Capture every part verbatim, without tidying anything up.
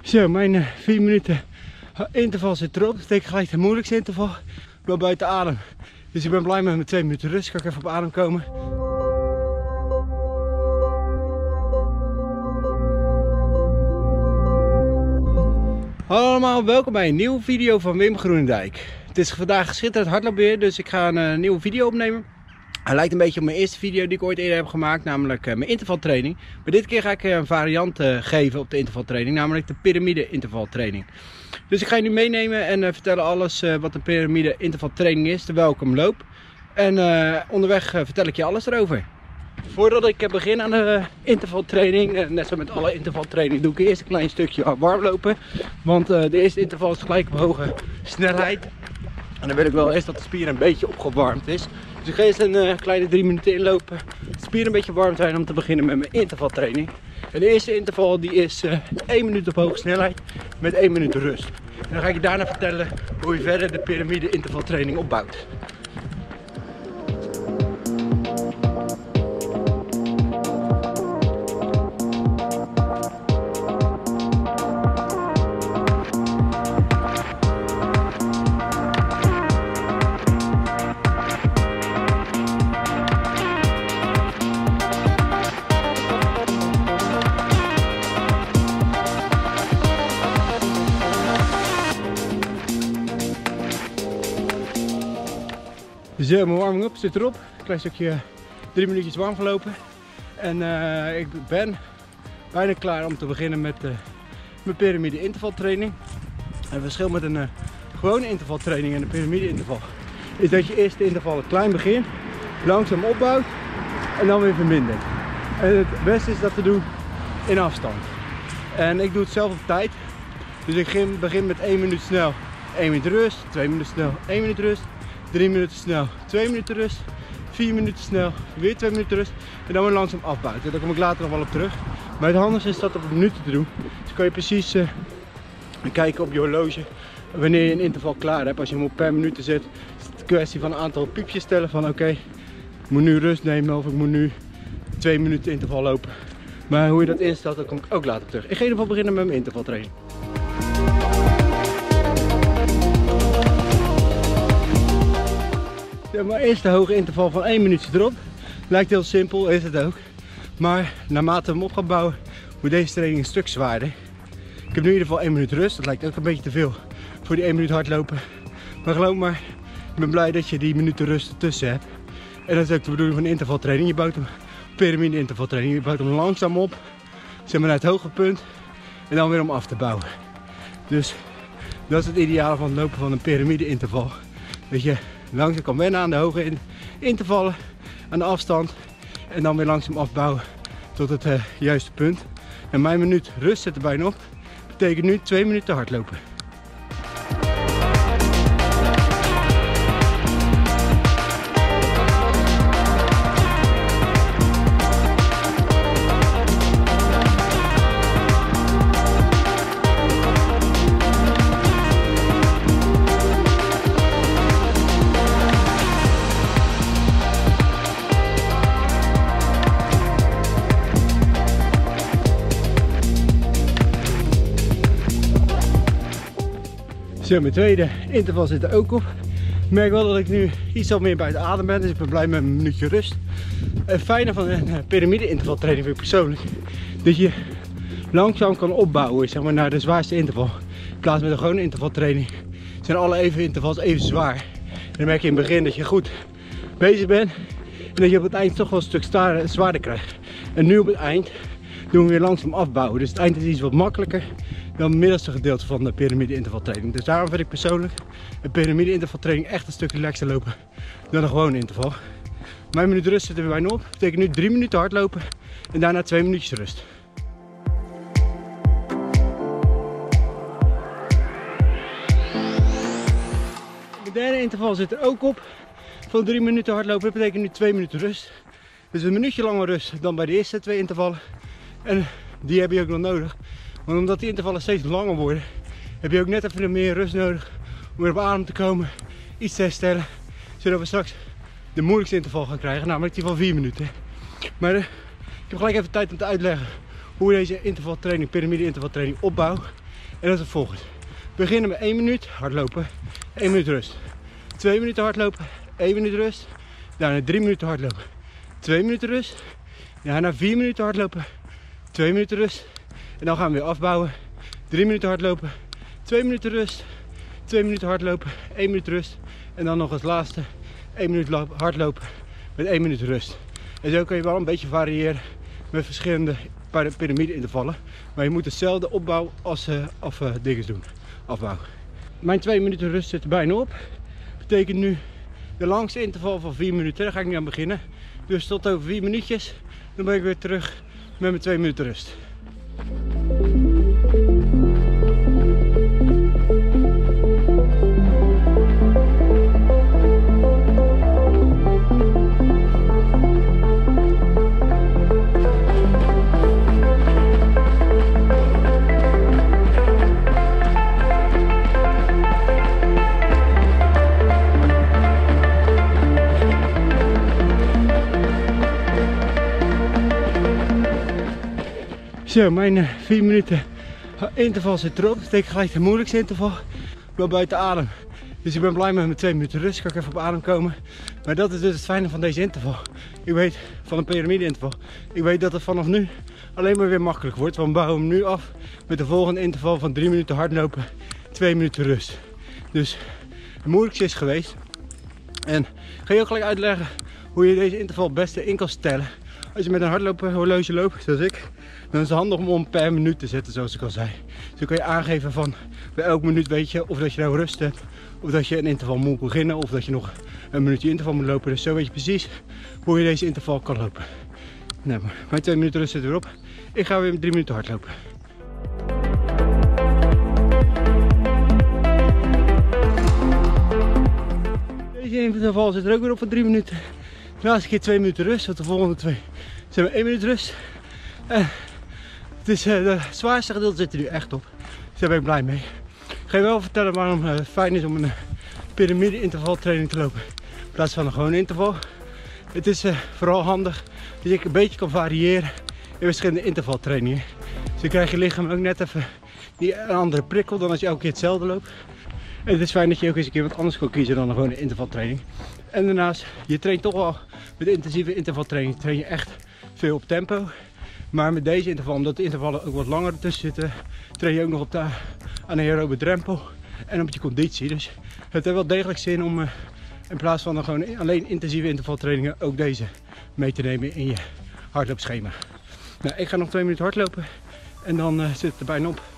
Zo, mijn uh, vier minuten interval zit erop. Dat betekent gelijk de moeilijkste interval. Ik ben buiten adem. Dus ik ben blij met mijn twee minuten rust. Kan ik even op adem komen. Hallo allemaal, welkom bij een nieuwe video van Wim Groenendijk. Het is vandaag schitterend hardloopweer, dus ik ga een uh, nieuwe video opnemen. Hij lijkt een beetje op mijn eerste video die ik ooit eerder heb gemaakt, namelijk uh, mijn intervaltraining. Maar dit keer ga ik uh, een variant uh, geven op de intervaltraining, namelijk de piramide intervaltraining. Dus ik ga je nu meenemen en uh, vertellen alles uh, wat de piramide intervaltraining is, terwijl ik hem loop. En uh, onderweg uh, vertel ik je alles erover. Voordat ik uh, begin aan de uh, intervaltraining, uh, net zo met alle intervaltraining, doe ik eerst een klein stukje warm lopen. Want uh, de eerste interval is gelijk op hoge snelheid. En dan wil ik wel eerst dat de spier een beetje opgewarmd is. Dus ik ga eerst een uh, kleine drie minuten inlopen. De spieren een beetje warm zijn om te beginnen met mijn intervaltraining. En de eerste interval die is uh, één minuut op hoge snelheid met één minuut rust. En dan ga ik je daarna vertellen hoe je verder de piramide intervaltraining opbouwt. Zo, mijn warming-up zit erop. Een klein stukje, drie minuutjes warm gelopen. En uh, ik ben bijna klaar om te beginnen met uh, mijn piramide intervaltraining. En het verschil met een uh, gewone intervaltraining en een piramide interval is dat je eerst de intervallen klein begint, langzaam opbouwt en dan weer vermindert. En het beste is dat te doen in afstand. En ik doe het zelf op tijd. Dus ik begin met één minuut snel, één minuut rust, twee minuten snel, één minuut rust. drie minuten snel, twee minuten rust, vier minuten snel, weer twee minuten rust en dan weer langzaam afbuiten. Daar kom ik later nog wel op terug. Maar het handigste is dat op minuten te doen. Dus kan je precies uh, kijken op je horloge wanneer je een interval klaar hebt. Als je hem op per minuut zet, is het een kwestie van een aantal piepjes stellen van oké, okay, ik moet nu rust nemen of ik moet nu twee minuten interval lopen. Maar hoe je dat instelt, daar kom ik ook later op terug. Ik ga in ieder geval beginnen met mijn intervaltraining. Ja, maar eerst de hoge interval van één minuutje erop. Lijkt heel simpel, is het ook. Maar naarmate we hem op gaan bouwen, wordt deze training een stuk zwaarder. Ik heb nu in ieder geval één minuut rust. Dat lijkt ook een beetje te veel voor die één minuut hardlopen. Maar geloof maar, ik ben blij dat je die minuten rust ertussen hebt. En dat is ook de bedoeling van de intervaltraining. Je bouwt hem, piramide intervaltraining, je bouwt hem langzaam op. Zeg maar naar het hoge punt. En dan weer om af te bouwen. Dus dat is het ideale van het lopen van een piramide interval. Dat je langzaam kan wennen aan de hoge intervallen, aan de afstand en dan weer langzaam afbouwen tot het uh, juiste punt. En mijn minuut rust zit er bijna op. Dat betekent nu twee minuten hardlopen. Zo, mijn tweede interval zit er ook op. Ik merk wel dat ik nu iets al meer buiten adem ben, dus ik ben blij met een minuutje rust. Het fijne van een piramide intervaltraining vind ik persoonlijk, dat je langzaam kan opbouwen, zeg maar, naar de zwaarste interval. In plaats met een gewone intervaltraining zijn alle even intervals even zwaar. En dan merk je in het begin dat je goed bezig bent en dat je op het eind toch wel een stuk zwaarder krijgt. En nu op het eind doen we weer langzaam afbouwen, dus het eind is iets wat makkelijker dan het middelste gedeelte van de piramide intervaltraining. Dus daarom vind ik persoonlijk een piramide intervaltraining echt een stuk relaxer lopen dan een gewone interval. Mijn minuut rust zit er weer bijna op. Dat betekent nu drie minuten hardlopen en daarna twee minuutjes rust. De derde interval zit er ook op. Van drie minuten hardlopen, dat betekent nu twee minuten rust. Dus een minuutje langer rust dan bij de eerste twee intervallen. En die heb je ook nog nodig. Want omdat die intervallen steeds langer worden, heb je ook net even meer rust nodig om weer op adem te komen, iets te herstellen, zodat we straks de moeilijkste interval gaan krijgen, namelijk die van vier minuten. Maar uh, ik heb gelijk even tijd om te uitleggen hoe we deze intervaltraining, piramide intervaltraining opbouw. En dat is het volgende. We beginnen met één minuut hardlopen, één minuut rust. twee minuten hardlopen, één minuut rust. Daarna drie minuten hardlopen, twee minuten rust. Daarna vier minuten hardlopen, twee minuten rust. En dan gaan we weer afbouwen. drie minuten hardlopen, twee minuten rust. twee minuten hardlopen, één minuut rust. En dan nog als laatste één minuut hardlopen met één minuut rust. En zo kun je wel een beetje variëren met verschillende piramide-intervallen. Maar je moet hetzelfde opbouw als uh, af, uh, dinges doen. Afbouw. Mijn twee minuten rust zit er bijna op. Betekent nu de langste interval van vier minuten. Daar ga ik nu aan beginnen. Dus tot over vier minuutjes. Dan ben ik weer terug met mijn twee minuten rust. Zo, mijn uh, vier minuten interval zit erop. Dat betekent gelijk de moeilijkste interval. Wel buiten adem. Dus ik ben blij met mijn twee minuten rust. Kan ik even op adem komen. Maar dat is dus het fijne van deze interval. Ik weet, van een piramide interval. Ik weet dat het vanaf nu alleen maar weer makkelijk wordt. Want we bouwen hem nu af met de volgende interval van drie minuten hardlopen, twee minuten rust. Dus het moeilijkste is geweest. En ik ga je ook gelijk uitleggen hoe je deze interval het beste in kan stellen. Als je met een hardlopen horloge loopt, zoals ik, dan is het handig om hem per minuut te zetten, zoals ik al zei. Zo kan je aangeven van bij elke minuut weet je of dat je nou rust hebt, of dat je een interval moet beginnen, of dat je nog een minuutje interval moet lopen. Dus zo weet je precies hoe je deze interval kan lopen. Nou, mijn twee minuten rust zit erop. Ik ga weer met drie minuten hardlopen. Deze interval zit er ook weer op voor drie minuten. De laatste keer twee minuten rust, want de volgende twee zijn we één minuut rust. En het is uh, de zwaarste gedeelte zit er nu echt op. Dus daar ben ik blij mee. Ik ga je wel vertellen waarom het fijn is om een piramide intervaltraining te lopen in plaats van een gewone interval. Het is uh, vooral handig dat je een beetje kan variëren in verschillende intervaltrainingen. Dus dan krijg je lichaam ook net even die een andere prikkel dan als je elke keer hetzelfde loopt. En het is fijn dat je ook eens een keer wat anders kan kiezen dan een gewone intervaltraining. En daarnaast, je traint toch wel met intensieve intervaltraining, train je echt veel op tempo. Maar met deze interval, omdat de intervallen ook wat langer ertussen zitten, train je ook nog op de anaerobe drempel en op je conditie. Dus het heeft wel degelijk zin om uh, in plaats van gewoon alleen intensieve intervaltrainingen ook deze mee te nemen in je hardloopschema. Nou, ik ga nog twee minuten hardlopen en dan uh, zit het er bijna op.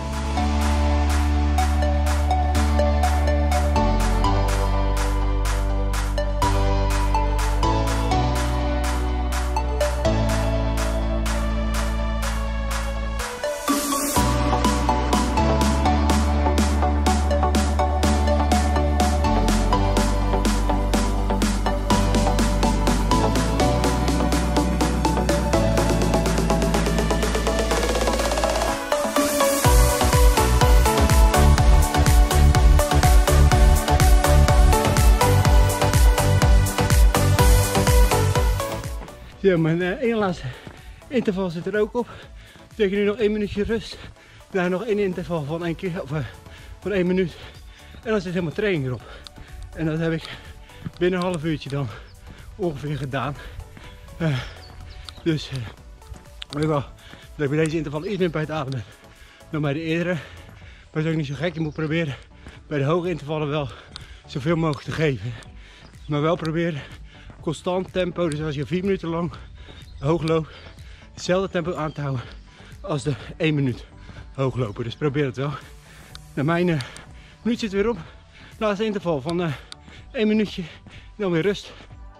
Ja, mijn uh, ene laatste interval zit er ook op. Dat betekent nu nog één minuutje rust. Daarna nog één interval van één keer, of uh, van één minuut. En dan zit helemaal training erop. En dat heb ik binnen een half uurtje dan ongeveer gedaan. Uh, dus uh, weet wel dat ik bij deze interval iets meer bij het ademen dan bij de eerdere. Maar dat is ook niet zo gek. Je moet proberen bij de hoge intervallen wel zoveel mogelijk te geven. Maar wel proberen constant tempo, dus als je vier minuten lang hoog loopt, hetzelfde tempo aan te houden als de één minuut hoog lopen. Dus probeer het wel. Nou, mijn uh, minuut zit weer op. Laatste interval van uh, één minuutje en dan weer rust.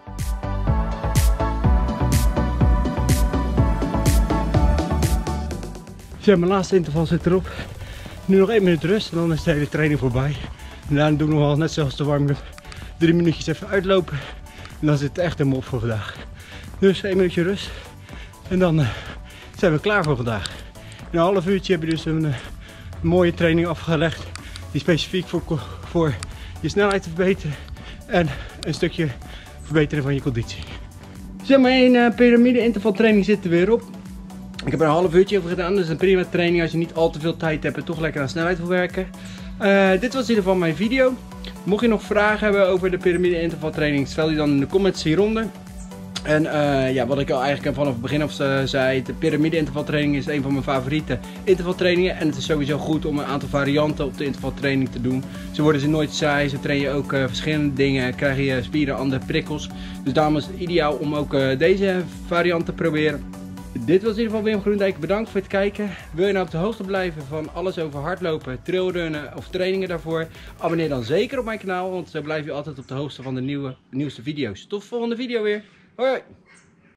Ja, mijn laatste interval zit erop. Nu nog één minuut rust en dan is de hele training voorbij. En daarna doe ik nog wel, net zoals de warming-up, drie minuutjes even uitlopen. En dan zit het echt helemaal op voor vandaag. Dus één minuutje rust. En dan uh, zijn we klaar voor vandaag. In een half uurtje heb je dus een, uh, een mooie training afgelegd. Die specifiek voor, voor je snelheid te verbeteren. En een stukje verbeteren van je conditie. Zeg maar, één uh, piramide interval training zit er weer op. Ik heb er een half uurtje over gedaan, dus een prima training als je niet al te veel tijd hebt en toch lekker aan snelheid wil werken. Uh, dit was in ieder geval mijn video. Mocht je nog vragen hebben over de piramide intervaltraining, stel die dan in de comments hieronder. En uh, ja, wat ik al eigenlijk vanaf het begin af uh, zei, de piramide intervaltraining is een van mijn favoriete intervaltrainingen. En het is sowieso goed om een aantal varianten op de intervaltraining te doen. Zo worden ze nooit saai, zo train je ook uh, verschillende dingen, krijg je spieren andere prikkels. Dus daarom is het ideaal om ook uh, deze variant te proberen. Dit was in ieder geval Wim Groendijk, bedankt voor het kijken. Wil je nou op de hoogte blijven van alles over hardlopen, trailrunnen of trainingen daarvoor? Abonneer dan zeker op mijn kanaal, want zo blijf je altijd op de hoogte van de nieuwe, nieuwste video's. Tot de volgende video weer. Hoi!